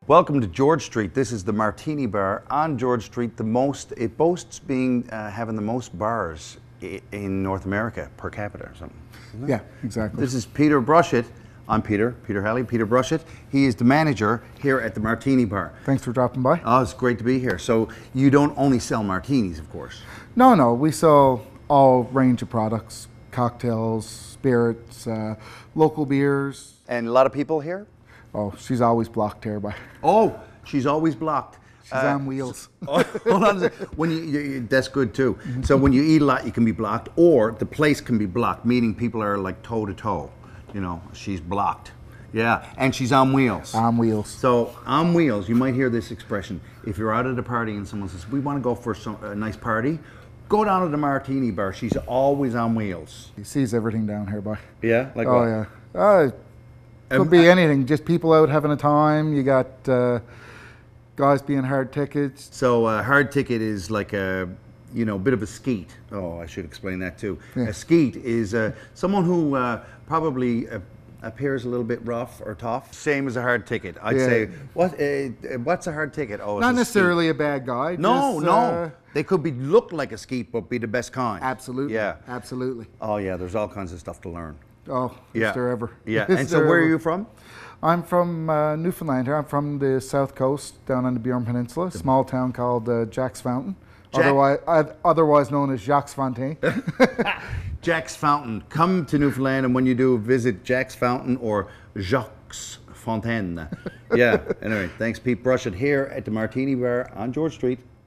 Welcome to George Street. This is the Martini Bar on George Street. It boasts being having the most bars in North America per capita or something. Yeah, exactly. This is Peter Brushett. I'm Peter Halley, Peter Brushett. He is the manager here at the Martini Bar. Thanks for dropping by. Oh, it's great to be here. So you don't only sell martinis, of course. No, we sell all range of products, cocktails, spirits, local beers. And a lot of people here? Oh, she's always blocked here by. Oh, she's always blocked. She's on wheels. Hold on a second. When that's good too. So when you eat a lot, you can be blocked, or the place can be blocked, meaning people are like toe to toe. You know, she's blocked. Yeah, and she's on wheels. On wheels. So on wheels, you might hear this expression. If you're out at a party and someone says, "We want to go for a nice party," go down to the Martini Bar. She's always on wheels. She sees everything down here by. Yeah, like oh what? Yeah. Could be anything. Just people out having a time. You got guys being hard tickets. So hard ticket is like a, you know, bit of a skeet. Oh, I should explain that too. Yeah. A skeet is someone who probably appears a little bit rough or tough. Same as a hard ticket. I'd say, what's a hard ticket? Oh, not necessarily a bad guy. No, no. They could look like a skeet, but be the best kind. Absolutely. Yeah. Absolutely. Oh yeah, there's all kinds of stuff to learn. Oh, is there ever. Yeah, and so where are you from? I'm from Newfoundland here. I'm from the south coast, down on the Burin Peninsula, a small town called Jack's Fountain, otherwise known as Jacques Fontaine. Jack's Fountain. Come to Newfoundland, and when you do, visit Jack's Fountain or Jacques Fontaine. Yeah, anyway, thanks Pete Brushett here at the Martini Bar on George Street.